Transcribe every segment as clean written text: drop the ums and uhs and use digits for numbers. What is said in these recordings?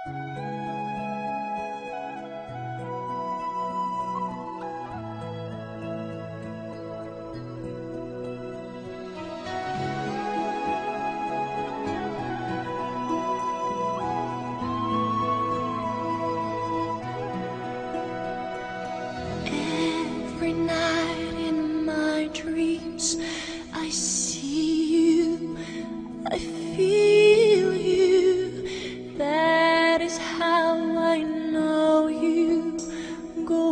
Every night in my dreams I see you, I feel you. That is how I know you. Go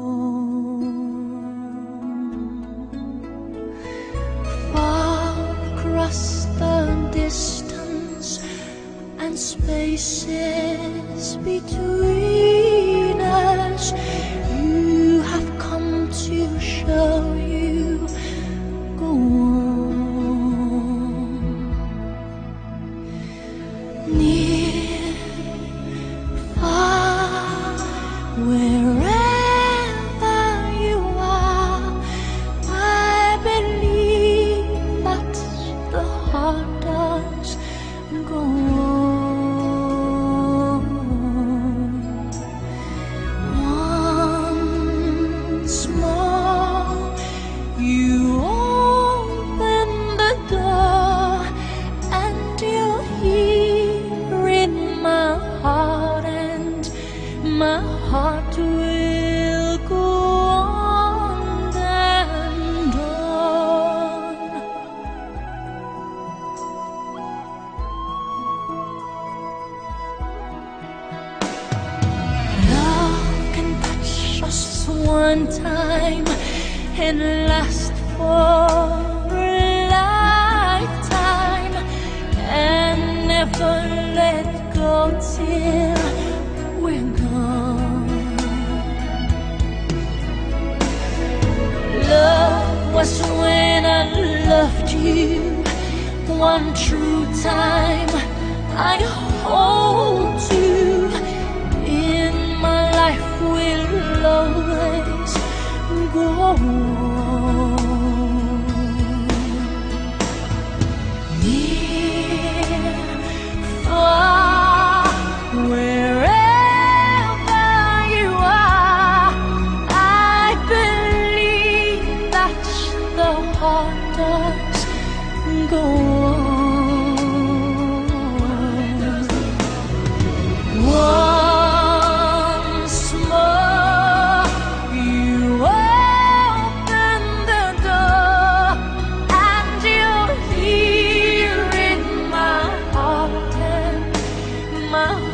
on. Far across the distance and spaces between us, you have come to show you. Go on. Near, far, wherever you are, I believe that the heart does. Go on. Once more, you open the door, and you're here in my heart, and my heart will go on and on. Love can touch us one time and last for a lifetime, and never let go till we're gone. Love was when I loved you one true time. I hold you in my life, will always go on. Near, far, wherever you are, I believe that the heart does go on. Once more, you open the door, and you're here in my heart, and my